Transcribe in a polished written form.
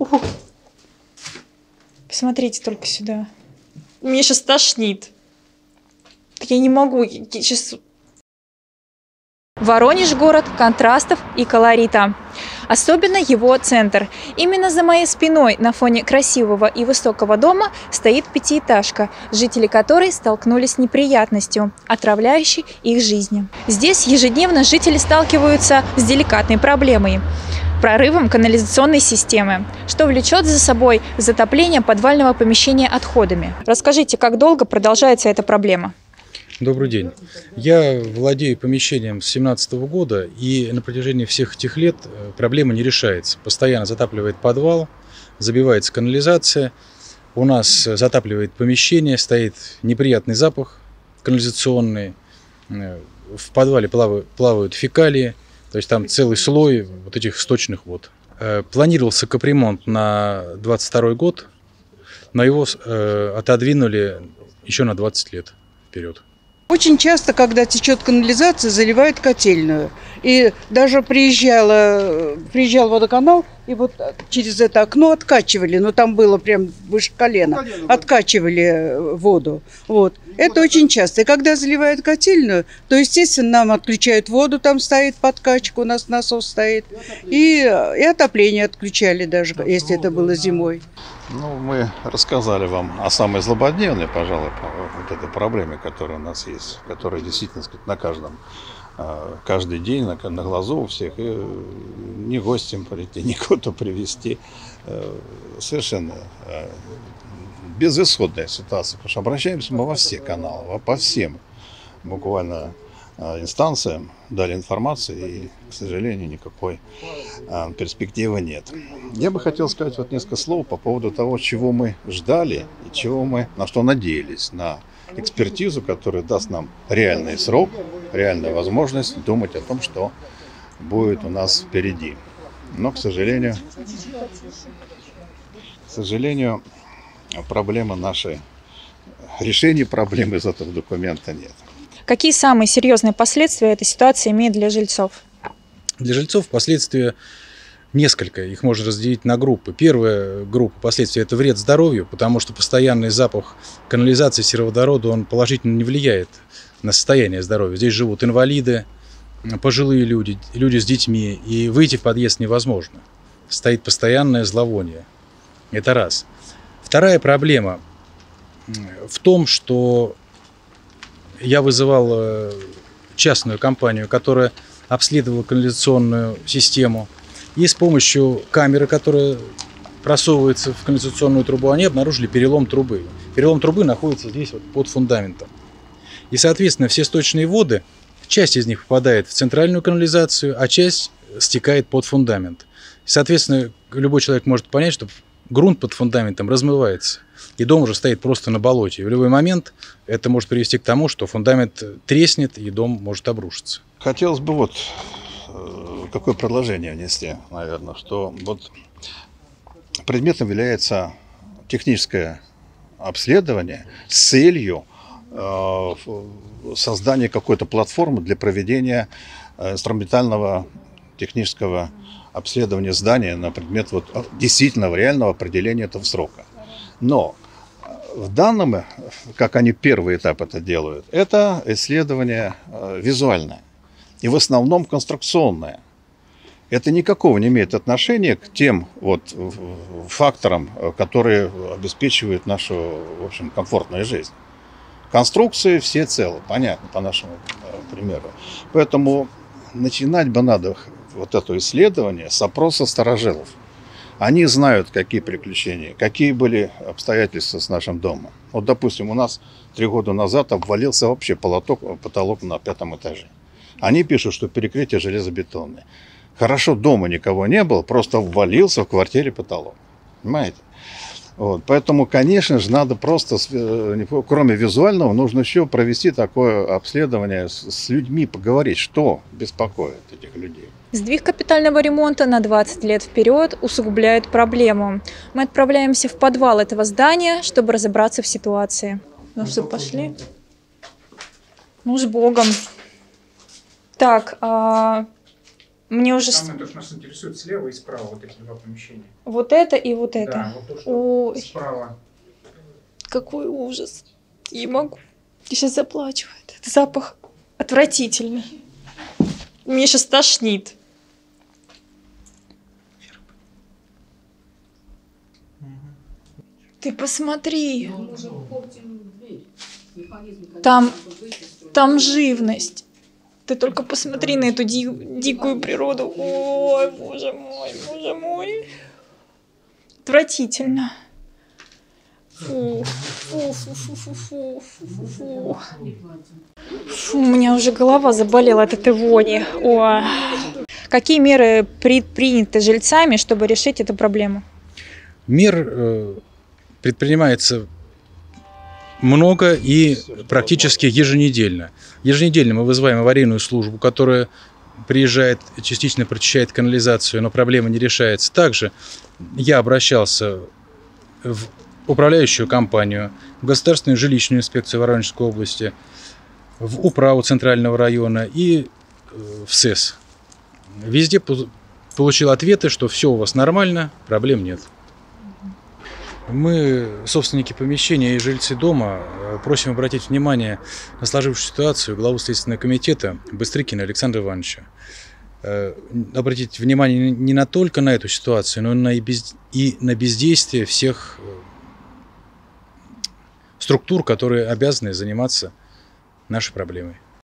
Посмотрите только сюда. Меня сейчас тошнит. Я не могу. Сейчас... Воронеж – город контрастов и колорита. Особенно его центр. Именно за моей спиной на фоне красивого и высокого дома стоит пятиэтажка, жители которой столкнулись с неприятностью, отравляющей их жизни. Здесь ежедневно жители сталкиваются с деликатной проблемой – прорывом канализационной системы, что влечет за собой затопление подвального помещения отходами. Расскажите, как долго продолжается эта проблема? Добрый день. Я владею помещением с 2017 года, и на протяжении всех этих лет проблема не решается. Постоянно затапливает подвал, забивается канализация, у нас затапливает помещение, стоит неприятный запах канализационный, в подвале плавают фекалии, то есть там целый слой вот этих сточных вод. Планировался капремонт на 2022 год, но его отодвинули еще на 20 лет вперед. Очень часто, когда течет канализация, заливает котельную. И даже приезжал водоканал, и вот через это окно откачивали, но там было прям выше колена, откачивали воду. Вот. Это очень часто. И когда заливают котельную, то, естественно, нам отключают воду, там стоит подкачка, у нас насос стоит. И отопление отключали даже, если это было зимой. Ну, мы рассказали вам о самой злободневной, пожалуй, вот этой проблеме, которая у нас есть, которая действительно, сказать, на каждый день, на глазу у всех, и ни гостям прийти, ни кого-то привезти. Совершенно безысходная ситуация, потому что обращаемся мы во все каналы, по всем буквально инстанциям, дали информацию, и, к сожалению, никакой перспективы нет. Я бы хотел сказать вот несколько слов по поводу того, чего мы ждали и на что надеялись, на экспертизу, которая даст нам реальный срок, реальную возможность думать о том, что будет у нас впереди. Но, к сожалению, решения проблемы из этого документа нет. Какие самые серьезные последствия эта ситуация имеет для жильцов? Для жильцов последствия несколько, их можно разделить на группы. Первая группа последствий – это вред здоровью, потому что постоянный запах канализации, сероводорода, он положительно не влияет на состояние здоровья. Здесь живут инвалиды, пожилые люди, люди с детьми, и выйти в подъезд невозможно. Стоит постоянное зловоние. Это раз. Вторая проблема в том, что я вызывал частную компанию, которая обследовала канализационную систему. И с помощью камеры, которая просовывается в канализационную трубу, они обнаружили перелом трубы. Перелом трубы находится здесь вот под фундаментом. И, соответственно, все сточные воды, часть из них попадает в центральную канализацию, а часть стекает под фундамент. И, соответственно, любой человек может понять, что грунт под фундаментом размывается, и дом уже стоит просто на болоте. И в любой момент это может привести к тому, что фундамент треснет, и дом может обрушиться. Хотелось бы вот какое предложение внести, наверное, что вот предметом является техническое обследование с целью создания какой-то платформы для проведения инструментального технического обследования здания на предмет вот действительно реального определения этого срока. Но в данном, как они первый этап это делают, это исследование визуальное и в основном конструкционное. Это никакого не имеет отношения к тем вот факторам, которые обеспечивают нашу, в общем, комфортную жизнь. Конструкции все целы, понятно, по нашему примеру. Поэтому начинать бы надо вот это исследование с опроса старожилов. Они знают, какие приключения, какие были обстоятельства с нашим домом. Вот, допустим, у нас 3 года назад обвалился вообще потолок на 5-м этаже. Они пишут, что перекрытие железобетонное. Хорошо, дома никого не было, просто обвалился в квартире потолок. Понимаете? Вот, поэтому, конечно же, надо просто, кроме визуального, нужно еще провести такое обследование с людьми, поговорить, что беспокоит этих людей. Сдвиг капитального ремонта на 20 лет вперед усугубляет проблему. Мы отправляемся в подвал этого здания, чтобы разобраться в ситуации. Ну что, пошли? Ну, с Богом. Так, Мне уже... Самое то, что нас интересует, слева и справа вот эти два помещения. Вот это и вот это. Да, вот то, что Ой, справа. какой ужас. Не могу. Я сейчас заплачу. Этот запах отвратительный. Мне сейчас тошнит. Ты посмотри. Там живность. Ты только посмотри на эту дикую природу. Ой, боже мой, боже мой. Отвратительно. Фу, фу, фу, фу, фу, фу, фу, фу. Фу, у меня уже голова заболела от этой вони. О. Какие меры предприняты жильцами, чтобы решить эту проблему? Мер предпринимается много и практически еженедельно. Еженедельно мы вызываем аварийную службу, которая приезжает, частично прочищает канализацию, но проблема не решается. Также я обращался в управляющую компанию, в Государственную жилищную инспекцию Воронежской области, в управу Центрального района и в СЭС. Везде получил ответы, что все у вас нормально, проблем нет. Мы, собственники помещения и жильцы дома, просим обратить внимание на сложившуюся ситуацию главу Следственного комитета Быстрыкина Александра Ивановича. Обратить внимание не только на эту ситуацию, но и на бездействие всех структур, которые обязаны заниматься нашей проблемой.